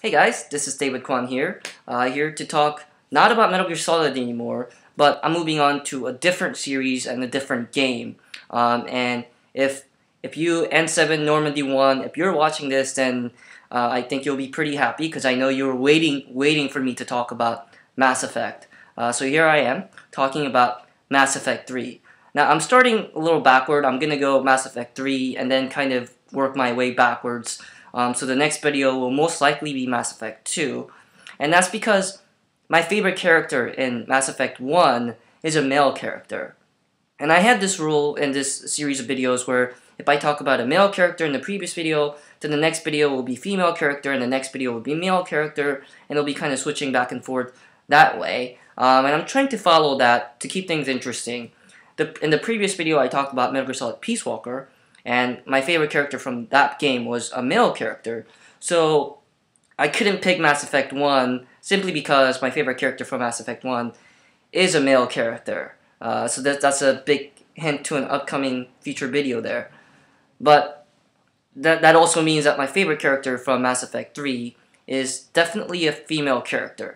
Hey guys, this is David Kwan here, here to talk not about Metal Gear Solid anymore, but I'm moving on to a different series and a different game. And if you N7 Normandy 1, if you're watching this, then I think you'll be pretty happy because I know you're waiting for me to talk about Mass Effect. So here I am talking about Mass Effect 3. Now I'm starting a little backward. I'm gonna go Mass Effect 3 and then kind of work my way backwards. So the next video will most likely be Mass Effect 2. And that's because my favorite character in Mass Effect 1 is a male character. And I had this rule in this series of videos where if I talk about a male character in the previous video, then the next video will be female character, and the next video will be male character, and it'll be kind of switching back and forth that way. And I'm trying to follow that to keep things interesting. In the previous video, I talked about Metal Gear Solid Peace Walker, and my favorite character from that game was a male character. So I couldn't pick Mass Effect 1 simply because my favorite character from Mass Effect 1 is a male character. So that's a big hint to an upcoming future video there. But that also means that my favorite character from Mass Effect 3 is definitely a female character.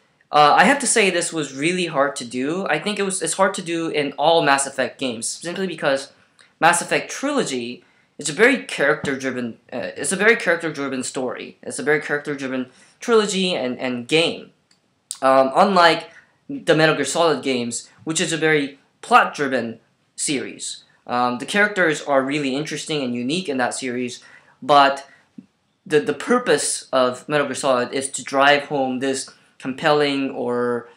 I have to say this was really hard to do. I think it's hard to do in all Mass Effect games, simply because Mass Effect Trilogy is a very character-driven. It's a very character-driven story. It's a very character-driven trilogy and game. Unlike the Metal Gear Solid games, which is a very plot-driven series. The characters are really interesting and unique in that series, but the purpose of Metal Gear Solid is to drive home this compelling or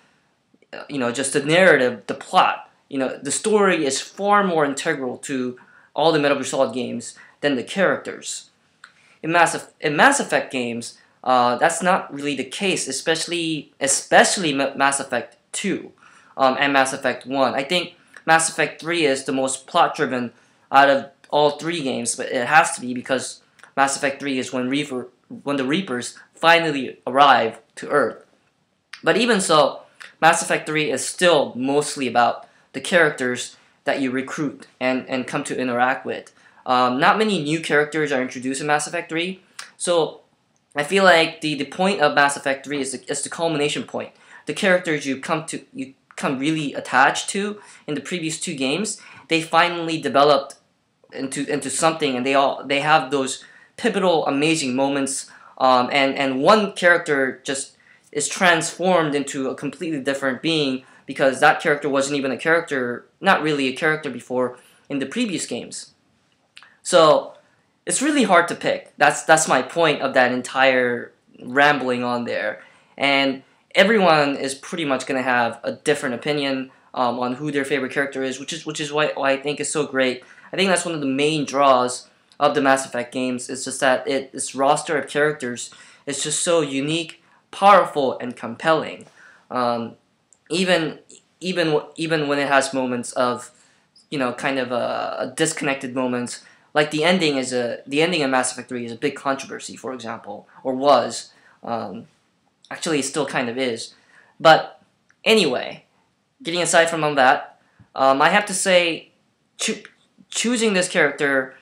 just the narrative, the plot. The story is far more integral to all the Metal Gear Solid games than the characters. In Mass Effect games, that's not really the case, especially Mass Effect 2 and Mass Effect 1. I think Mass Effect 3 is the most plot-driven out of all three games, but it has to be because Mass Effect 3 is when the Reapers finally arrive to Earth. But even so, Mass Effect 3 is still mostly about the characters that you recruit and come to interact with. Not many new characters are introduced in Mass Effect 3, so I feel like the point of Mass Effect 3 is the culmination point. The characters you come really attached to in the previous two games, they finally developed into something, and they have those pivotal, amazing moments. And one character just is transformed into a completely different being because that character wasn't even a character, not really a character before in the previous games. So it's really hard to pick. That's my point of that entire rambling on there. And everyone is pretty much going to have a different opinion on who their favorite character is, which is why I think is so great. I think that's one of the main draws of the Mass Effect games. It's just that this roster of characters is just so unique, powerful, and compelling. Even when it has moments of kind of a disconnected moments, like the ending of Mass Effect 3 is a big controversy, for example, or was. Actually, it still kind of is. But anyway, getting aside from all that, I have to say, choosing this character,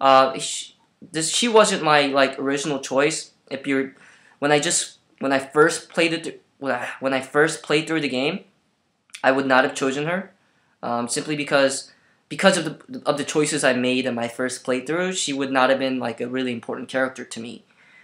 she wasn't my original choice. When I first played through the game, I would not have chosen her, simply because of the choices I made in my first playthrough. She would not have been a really important character to me.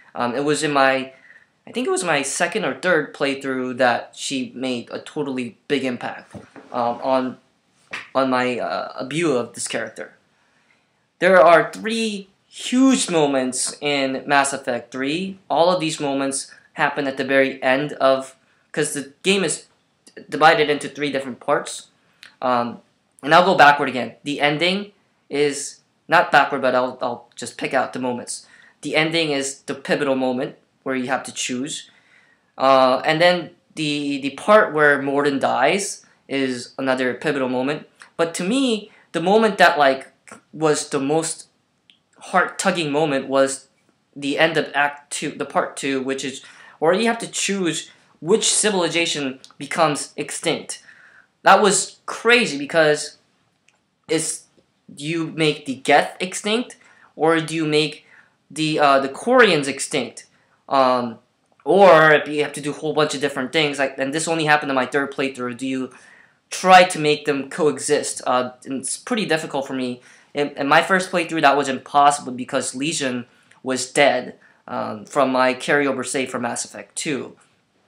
I think it was my second or third playthrough that she made a totally big impact on my view of this character. There are three huge moments in Mass Effect 3. All of these moments happen at the very end because the game is divided into three different parts. And I'll go backward again. The ending is not backward, but I'll just pick out the moments. The ending is the pivotal moment where you have to choose. And then the part where Mordin dies is another pivotal moment. But to me, the moment that was the most heart-tugging moment was the end of Act 2, the Part 2, which is where you have to choose which civilization becomes extinct. That was crazy because do you make the Geth extinct, or do you make the Quarians extinct? Or if you have to do a whole bunch of different things, like, and this only happened in my third playthrough, do you try to make them coexist? And it's pretty difficult for me. In my first playthrough, that was impossible because Legion was dead from my carryover save from Mass Effect 2.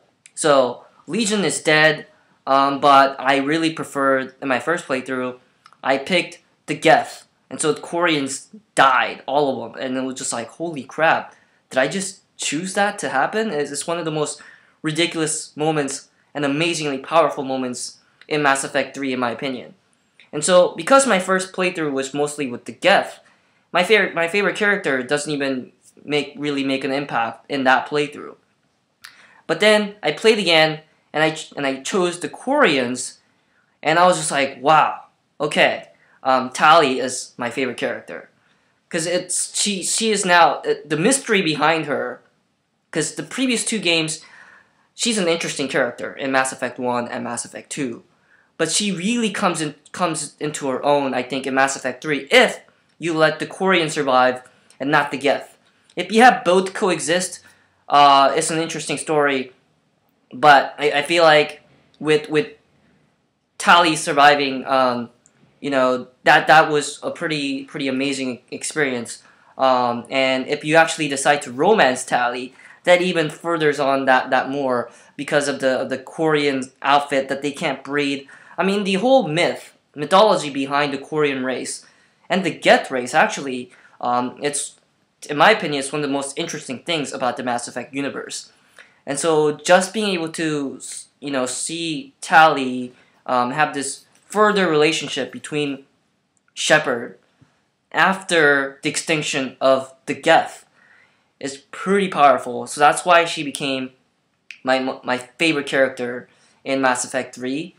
So, Legion is dead, but I really preferred, in my first playthrough, I picked the Geth. And so the Quarians died, all of them, and it was just like, holy crap, did I just choose that to happen? It's one of the most ridiculous moments and amazingly powerful moments in Mass Effect 3, in my opinion. And so, because my first playthrough was mostly with the Geth, my favorite character doesn't even really make an impact in that playthrough. But then I played again, and I chose the Quarians, and I was just like, wow, okay, Tali is my favorite character, because she is now the mystery behind her. Because the previous two games, she's an interesting character in Mass Effect 1 and Mass Effect 2. But she really comes into her own, I think, in Mass Effect 3, if you let the Quarian survive and not the Geth. If you have both coexist, it's an interesting story. But I feel like with Tali surviving, you know, that was a pretty amazing experience. And if you actually decide to romance Tali, that even furthers on that more because of the Quarian outfit that they can't breed. I mean, the whole mythology behind the Quarian race and the Geth race, actually, it's, in my opinion, it's one of the most interesting things about the Mass Effect universe. And so just being able to, you know, see Tali have this further relationship between Shepard after the extinction of the Geth is pretty powerful. So that's why she became my favorite character in Mass Effect 3.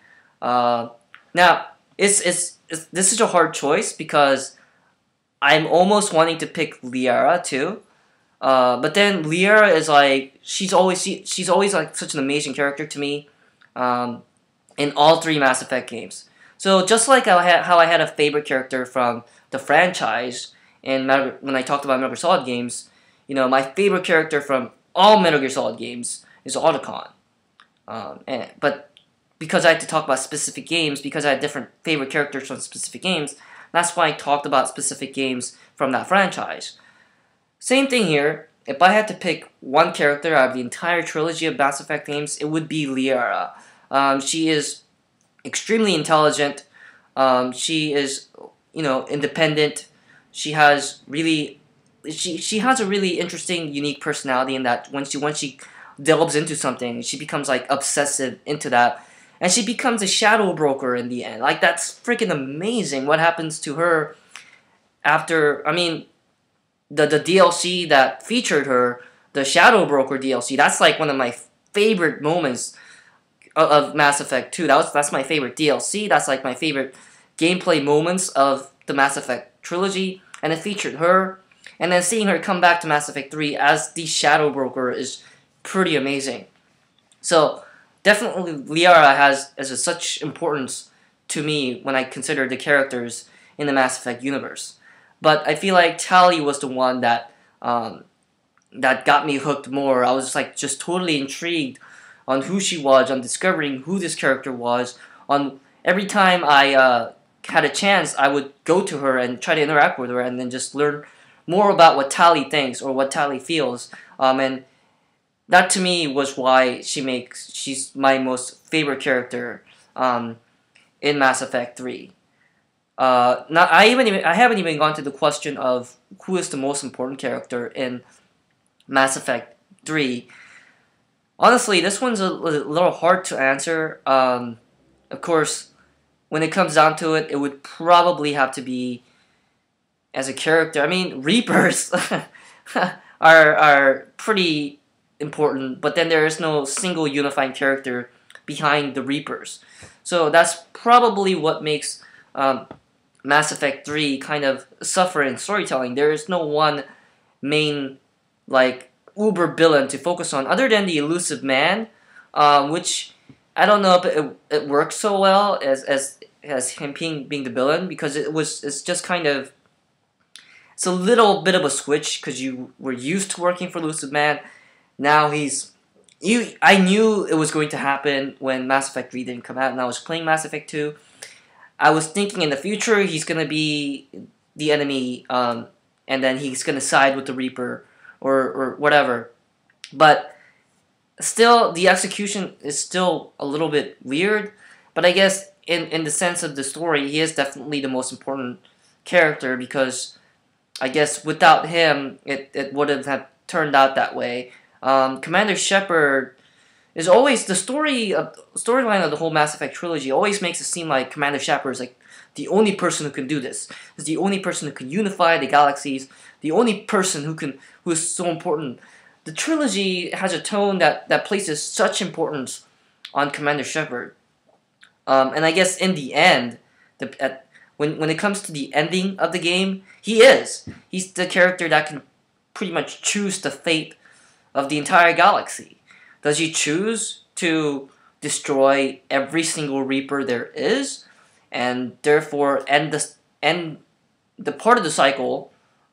Now, this is a hard choice because I'm almost wanting to pick Liara too. But then Liara is like, she's always like such an amazing character to me in all three Mass Effect games. So just like how I had a favorite character from the franchise and when I talked about Metal Gear Solid games, you know, my favorite character from all Metal Gear Solid games is Otacon. But because I had to talk about specific games, because I had different favorite characters from specific games, that's why I talked about specific games from that franchise. Same thing here. If I had to pick one character out of the entire trilogy of Mass Effect games, it would be Liara. She is extremely intelligent. She is, you know, independent. She has really, she has a really interesting, unique personality in that once she delves into something, she becomes like obsessive into that, and she becomes a shadow broker in the end. Like, that's freaking amazing. What happens to her after? I mean, the DLC that featured her, the Shadow Broker DLC, that's like one of my favorite moments of Mass Effect 2. That's my favorite DLC. That's like my favorite gameplay moments of the Mass Effect trilogy, and it featured her. And then seeing her come back to Mass Effect 3 as the Shadow Broker is pretty amazing. So definitely Liara has such importance to me when I consider the characters in the Mass Effect universe. But I feel like Tali was the one that that got me hooked more. I was just totally intrigued on who she was, on discovering who this character was. On every time I had a chance, I would go to her and try to interact with her, and then just learn more about what Tali thinks or what Tali feels. And that to me was why she's my most favorite character in Mass Effect 3. I haven't even gone to the question of who is the most important character in Mass Effect 3. Honestly, this one's a little hard to answer. Of course, when it comes down to it, it would probably have to be as a character. I mean, Reapers are pretty important, but then there is no single unifying character behind the Reapers. So that's probably what makes Mass Effect 3 kind of suffer in storytelling. There is no one main, like, uber villain to focus on, other than the Elusive Man, which I don't know if it works so well as him being the villain, because it's just kind of, it's a little bit of a switch, because you were used to working for Elusive Man. Now he's I knew it was going to happen when Mass Effect 3 didn't come out, and I was playing Mass Effect 2. I was thinking in the future he's gonna be the enemy, and then he's gonna side with the Reaper or whatever. But still, the execution is still a little bit weird. But I guess in the sense of the story, he is definitely the most important character because I guess without him, it wouldn't have turned out that way. Commander Shepard is always the storyline of the whole Mass Effect trilogy always makes it seem like Commander Shepard is like the only person who can do this. Is the only person who can unify the galaxies. The only person who is so important. The trilogy has a tone that places such importance on Commander Shepard. And I guess in the end, when it comes to the ending of the game, he's the character that can pretty much choose the fate of the entire galaxy. Does he choose to destroy every single Reaper there is, and therefore end the part of the cycle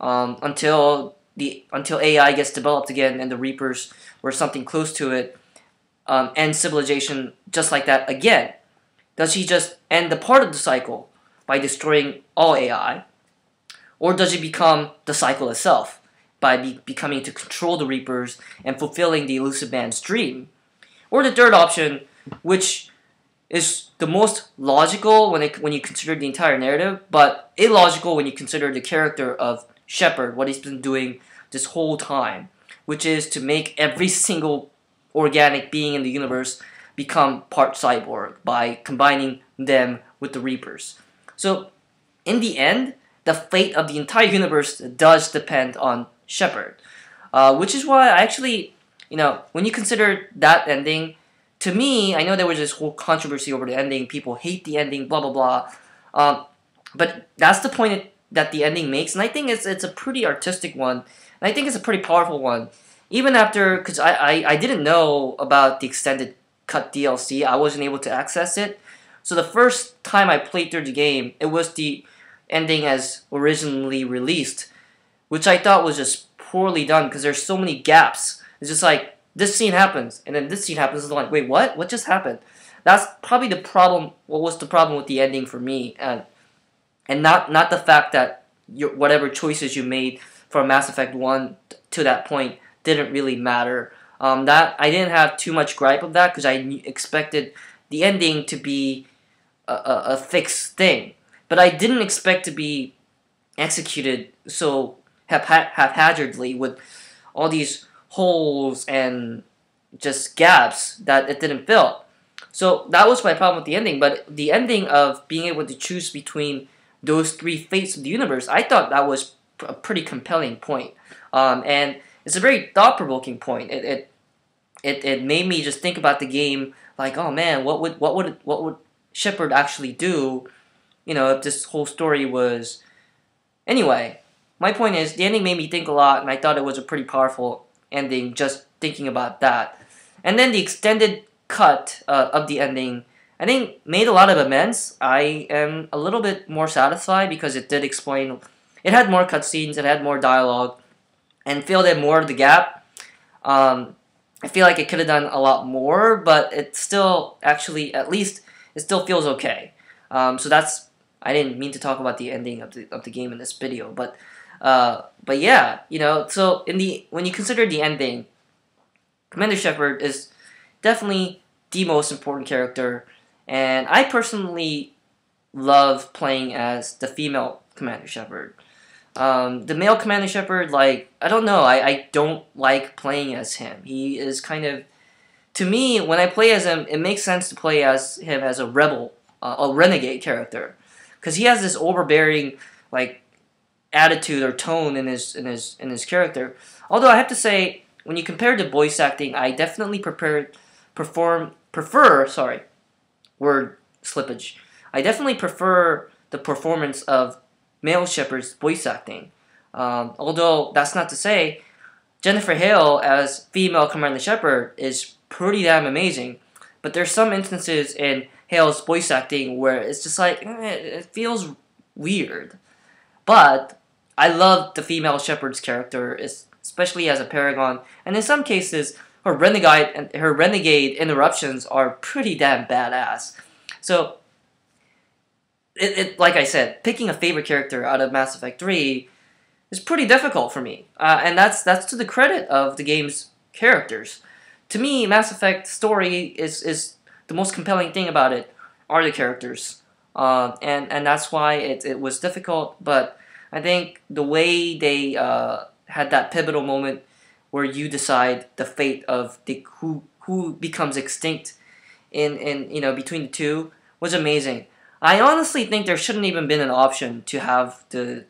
until AI gets developed again and the Reapers or something close to it end civilization just like that again? Does he just end the part of the cycle by destroying all AI, or does he become the cycle itself by becoming to control the Reapers and fulfilling the Illusive Man's dream? Or the third option, which is the most logical when you consider the entire narrative, but illogical when you consider the character of Shepard, what he's been doing this whole time, which is to make every single organic being in the universe become part cyborg by combining them with the Reapers. So, in the end, the fate of the entire universe does depend on Shepard. Which is why I actually, when you consider that ending, to me, I know there was this whole controversy over the ending, people hate the ending, blah blah blah. But that's the point that the ending makes, and I think it's a pretty artistic one, and I think it's a pretty powerful one. Even after, because I didn't know about the extended cut DLC, I wasn't able to access it. So the first time I played through the game, it was the ending as originally released, which I thought was just poorly done because there's so many gaps. It's just like, this scene happens, and then this scene happens, and I'm like, wait, what? What just happened? That's probably the problem, what was the problem with the ending for me, and not the fact that whatever choices you made from Mass Effect 1 to that point didn't really matter. That I didn't have too much gripe of that because I expected the ending to be a fixed thing, but I didn't expect to be executed so haphazardly with all these holes and just gaps that it didn't fill. So that was my problem with the ending. But the ending of being able to choose between those three fates of the universe, I thought that was a pretty compelling point. And it's a very thought-provoking point. It made me just think about the game like, oh man, what would Shepard actually do, if this whole story was... Anyway, my point is, the ending made me think a lot, and I thought it was a pretty powerful ending just thinking about that. And then the extended cut of the ending, I think, made a lot of amends. I am a little bit more satisfied because it did explain... It had more cutscenes, it had more dialogue, and filled in more of the gap. I feel like it could have done a lot more, but it still actually, at least, it still feels okay. So that's... I didn't mean to talk about the ending of the game in this video, but yeah, so when you consider the ending, Commander Shepard is definitely the most important character, and I personally love playing as the female Commander Shepard. The male Commander Shepard, like, I don't know, I don't like playing as him. He is kind of, to me, when I play as him, it makes sense to play as him as a rebel, a renegade character, because he has this overbearing, like, attitude or tone in his character. Although I have to say, when you compare the voice acting, I definitely prefer word slippage. I definitely prefer the performance of male Shepard's voice acting. Although that's not to say Jennifer Hale as female Commander Shepard is pretty damn amazing. But there's some instances in Hale's voice acting where it's just like, it feels weird. But I love the female Shepard's character, especially as a Paragon, and in some cases, her renegade interruptions are pretty damn badass. So like I said, picking a favorite character out of Mass Effect 3 is pretty difficult for me, and that's to the credit of the game's characters. To me, Mass Effect story is the most compelling thing about it are the characters, and that's why it was difficult. But I think the way they had that pivotal moment where you decide the fate of who becomes extinct in between the two was amazing. I honestly think there shouldn't even been an option to have the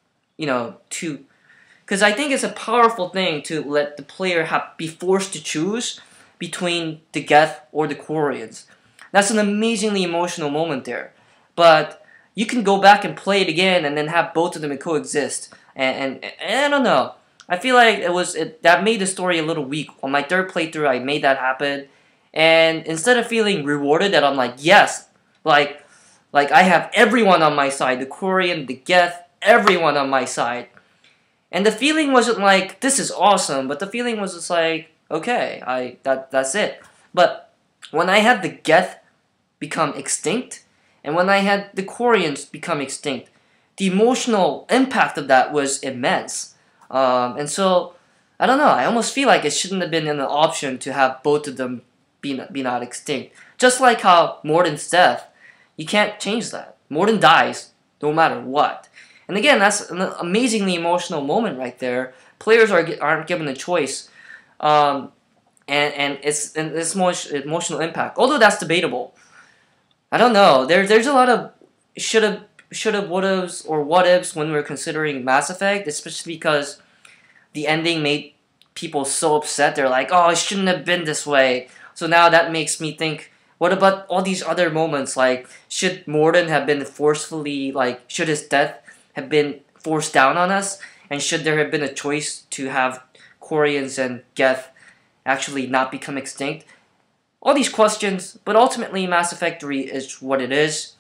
to, because I think it's a powerful thing to let the player be forced to choose between the Geth or the Quarians. That's an amazingly emotional moment there. But you can go back and play it again and then have both of them coexist. And I don't know. I feel like that made the story a little weak. On my third playthrough, I made that happen. And instead of feeling rewarded that I'm like, yes, like I have everyone on my side, the Quarian, the Geth, everyone on my side. And the feeling wasn't like, this is awesome, but the feeling was just like, okay, that's it. But when I had the Geth become extinct, and when I had the Quarians become extinct, the emotional impact of that was immense. And so, I don't know, I almost feel like it shouldn't have been an option to have both of them be not extinct. Just like how Mordin's death, you can't change that. Mordin dies, no matter what. And again, that's an amazingly emotional moment right there. Players aren't given a choice, and it's emotional impact. Although that's debatable, I don't know. There's a lot of shoulda, wouldas, or what ifs when we're considering Mass Effect, especially because the ending made people so upset. They're like, oh, it shouldn't have been this way. So now that makes me think, what about all these other moments? Like, should Mordin have been forcefully, should his death have been forced down on us? And should there have been a choice to have Quarians and Geth actually not become extinct? All these questions, but ultimately Mass Effect 3 is what it is.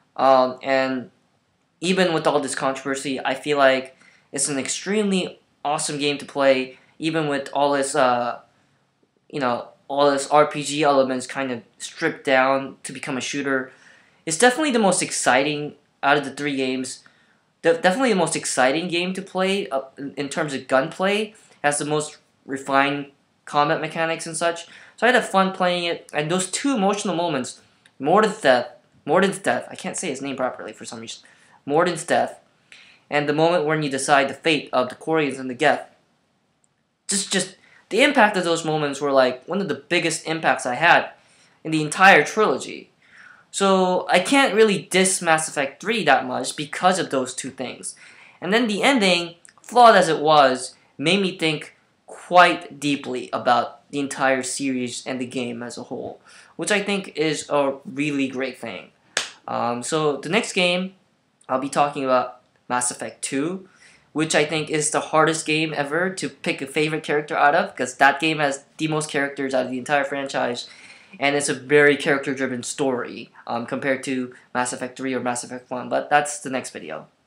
And even with all this controversy, I feel like it's an extremely awesome game to play, even with all this, all this RPG elements kind of stripped down to become a shooter. It's definitely the most exciting out of the 3 games. Definitely the most exciting game to play in terms of gunplay. Has the most refined combat mechanics and such. So I had fun playing it. And those 2 emotional moments, Mordin's death, I can't say his name properly for some reason. Mordin's death, and the moment when you decide the fate of the Quarians and the Geth. Just the impact of those moments were like one of the biggest impacts I had in the entire trilogy. So I can't really diss Mass Effect 3 that much because of those 2 things. And then the ending, flawed as it was, made me think quite deeply about the entire series and the game as a whole, which I think is a really great thing. So the next game, I'll be talking about Mass Effect 2, which I think is the hardest game ever to pick a favorite character out of, because that game has the most characters out of the entire franchise, and it's a very character-driven story compared to Mass Effect 3 or Mass Effect 1, but that's the next video.